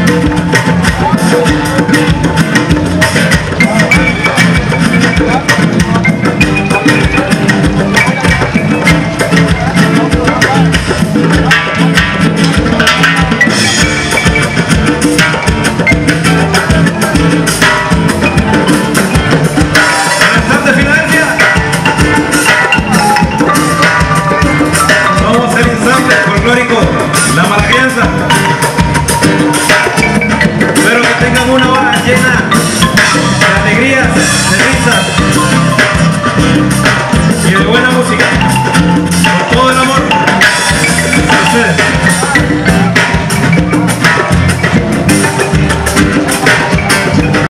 La Malagueña. Espero que tengan una hora llena de alegrías, de risas y de buena música, con todo el amor.